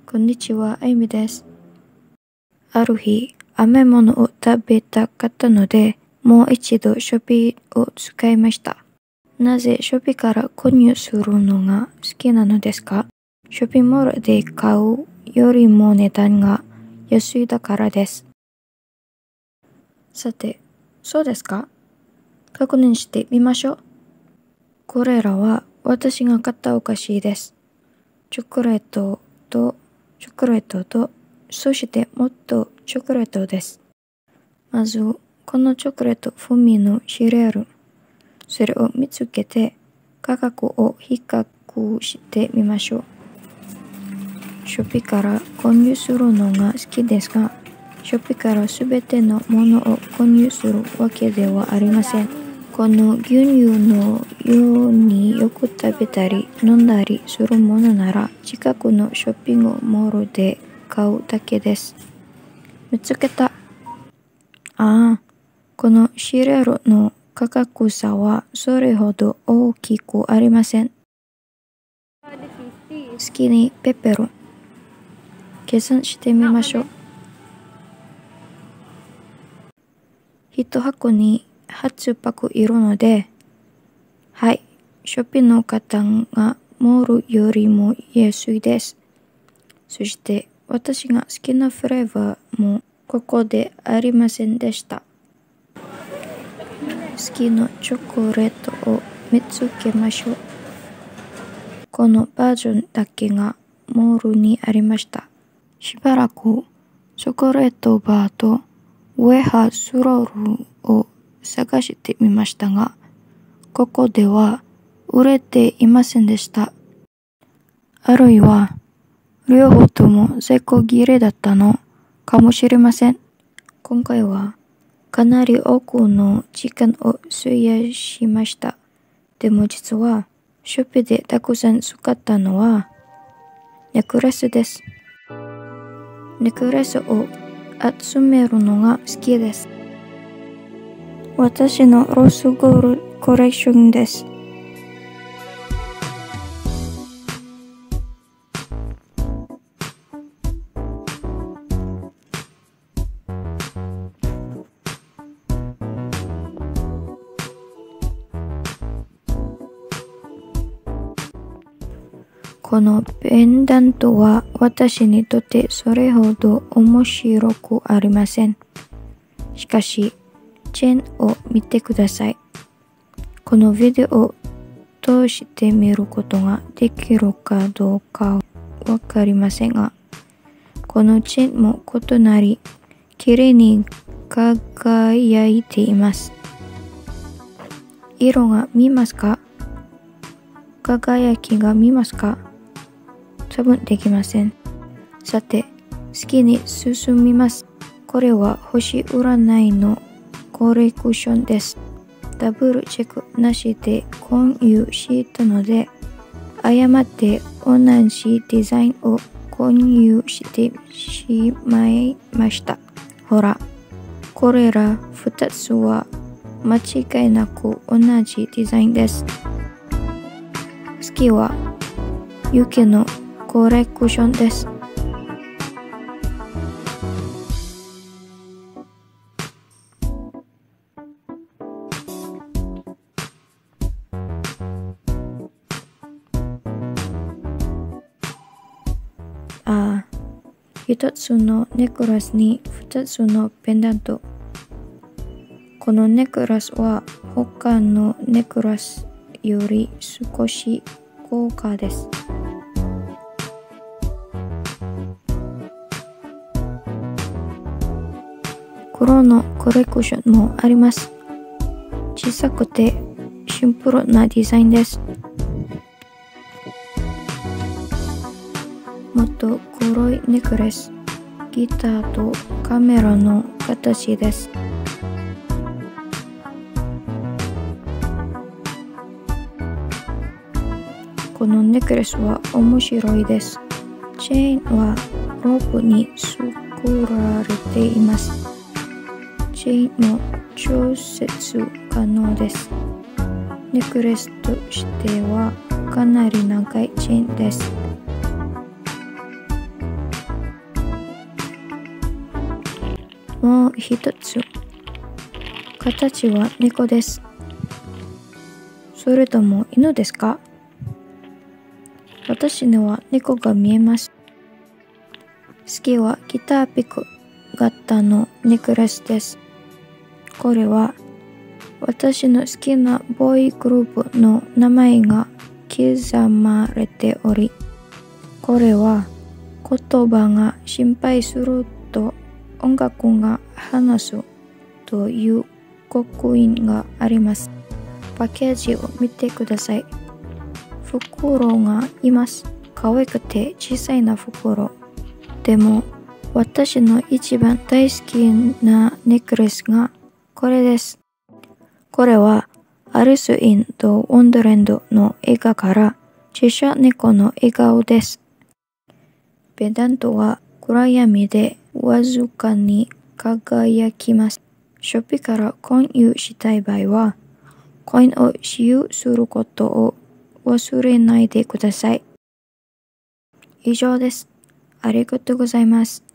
こんにちは、あゆみです。ある日、甘いものを食べたかったので、もう一度ショピーを使いました。なぜショピーから購入するのが好きなのですか？ショピングモールで買うよりも値段が安いだからです。さて、そうですか？確認してみましょう。これらは私が買ったお菓子です。チョコレートと、そしてもっとチョコレートです。まず、このチョコレート風味のシリアル。それを見つけて、価格を比較してみましょう。ショピーから購入するのが好きですが、ショピーからすべてのものを購入するわけではありません。この牛乳のようによく食べたり飲んだりするものなら、近くのショッピングモールで買うだけです。見つけた。このシリアルの価格差はそれほど大きくありません。好きにペペロン。計算してみましょう。一箱に8パックいるので、はい、ショッピングの方がモールよりも安いです。そして私が好きなフレーバーもここでありませんでした。好きなチョコレートを見つけましょう。このバージョンだけがモールにありました。しばらくチョコレートバーとウェハスロールを探してみましたが、ここでは売れていませんでした。あるいは両方とも在庫切れだったのかもしれません。今回はかなり多くの時間を費やしました。でも実はショッピーでたくさん使ったのはネックレスです。ネックレスを集めるのが好きです。私のロースゴールコレクションです。このペンダントは私にとってそれほど面白くありません。しかし、チェーンを見てください。このビデオを通して見ることができるかどうかわかりませんが、このチェーンも異なり、綺麗に輝いています。色が見ますか？輝きが見ますか？多分できません。さて、好きに進みます。これは星占いのコレクションです。ダブルチェックなしで購入したので、誤って同じデザインを購入してしまいました。ほら、これら2つは間違いなく同じデザインです。次は雪のコレクションです。一つのネックレスに二つのペンダント。このネックレスは他のネックレスより少し高価です。黒のコレクションもあります。小さくてシンプルなデザインです。もっと黒いネックレス、ギターとカメラの形です。このネックレスは面白いです。チェーンはロープに作られています。チェーンも調節可能です。ネックレスとしてはかなり長いチェーンです。 もう一つ。形は猫です。それとも犬ですか？私には猫が見えます。次はギターピック型のネックレスです。これは私の好きなボーイグループの名前が刻まれており、これは言葉が心配すると音楽が話すという刻印があります。パッケージを見てください。袋がいます。可愛くて小さいな袋。でも私の一番大好きなネックレスがこれです。これはアリス・イン・ド・ウォンダーランドの映画から小さな猫の笑顔です。ペダントは暗闇でわずかに輝きます。ショッピーから購入したい場合は、コインを使用することを忘れないでください。以上です。ありがとうございます。